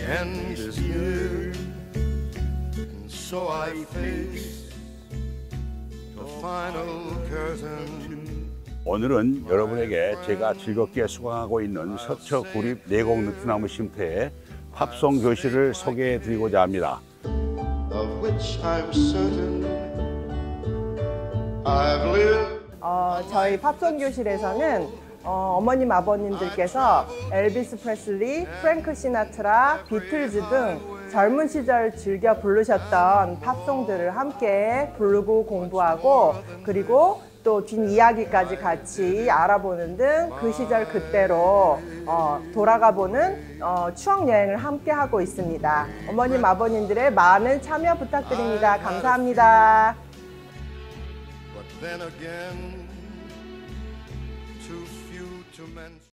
end is near, and so I face the final curtain. 오늘은 여러분에게 제가 즐겁게 수강하고 있는 서초 구립 내곡 느티나무 쉼터의 팝송 교실을 소개해 드리고자 합니다. Of which I'm certain I've lived. 저희 팝송 교실에서는 어머님 아버님들께서 엘비스 프레슬리, 프랭크 시나트라, 비틀즈 등 젊은 시절 즐겨 부르셨던 팝송들을 함께 부르고 공부하고, 그리고 또 뒷이야기까지 같이 알아보는 등 그 시절 그때로 돌아가보는 추억 여행을 함께 하고 있습니다. 어머님 아버님들의 많은 참여 부탁드립니다. 감사합니다. But then again, too few to mention.